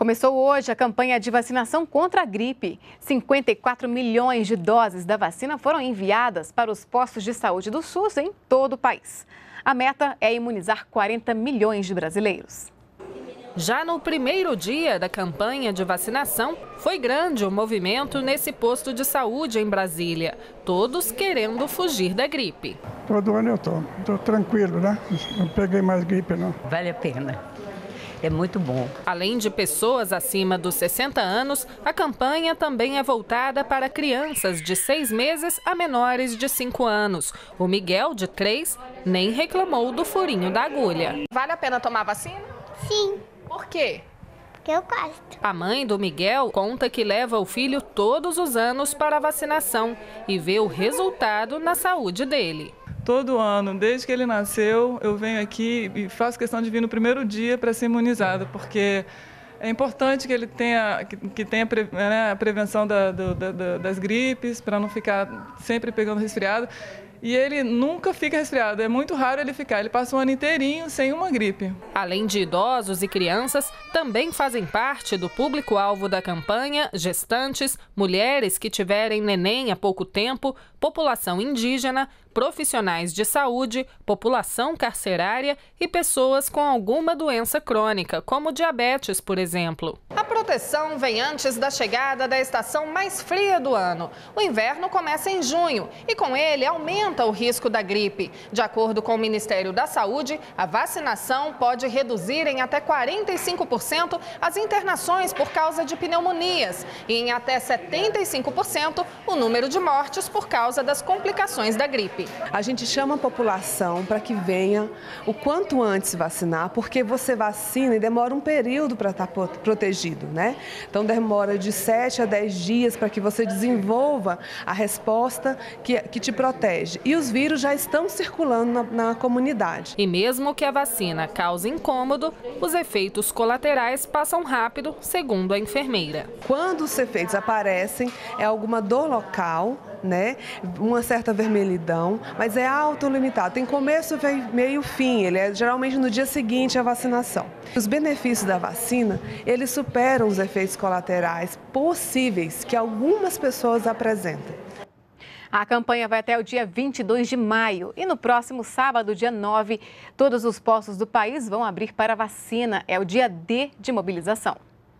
Começou hoje a campanha de vacinação contra a gripe. 54 milhões de doses da vacina foram enviadas para os postos de saúde do SUS em todo o país. A meta é imunizar 40 milhões de brasileiros. Já no primeiro dia da campanha de vacinação, foi grande o movimento nesse posto de saúde em Brasília. Todos querendo fugir da gripe. Todo ano eu tô tranquilo, né? Não peguei mais gripe, não. Vale a pena. É muito bom. Além de pessoas acima dos 60 anos, a campanha também é voltada para crianças de 6 meses a menores de 5 anos. O Miguel, de 3, nem reclamou do furinho da agulha. Vale a pena tomar vacina? Sim. Por quê? Porque eu gosto. A mãe do Miguel conta que leva o filho todos os anos para a vacinação e vê o resultado na saúde dele. Todo ano, desde que ele nasceu, eu venho aqui e faço questão de vir no primeiro dia para ser imunizado, porque é importante que ele tenha, a prevenção das gripes, para não ficar sempre pegando resfriado. E ele nunca fica resfriado, é muito raro ele ficar, ele passa o ano inteirinho sem uma gripe. Além de idosos e crianças, também fazem parte do público-alvo da campanha gestantes, mulheres que tiverem neném há pouco tempo, população indígena, profissionais de saúde, população carcerária e pessoas com alguma doença crônica, como diabetes, por exemplo. A proteção vem antes da chegada da estação mais fria do ano. O inverno começa em junho e com ele aumenta o risco da gripe. De acordo com o Ministério da Saúde, a vacinação pode reduzir em até 45% as internações por causa de pneumonias e em até 75% o número de mortes por causa das complicações da gripe. A gente chama a população para que venha o quanto antes vacinar, porque você vacina e demora um período para estar protegido, né? Então demora de 7 a 10 dias para que você desenvolva a resposta que te protege. E os vírus já estão circulando na comunidade. E mesmo que a vacina cause incômodo, os efeitos colaterais passam rápido, segundo a enfermeira. Quando os efeitos aparecem, é alguma dor local, né? Uma certa vermelhidão, mas é autolimitado. Tem começo, meio, fim. Ele é geralmente no dia seguinte à vacinação. Os benefícios da vacina, eles superam os efeitos colaterais possíveis que algumas pessoas apresentam. A campanha vai até o dia 22 de maio e no próximo sábado, dia 9, todos os postos do país vão abrir para vacina. É o dia D de mobilização.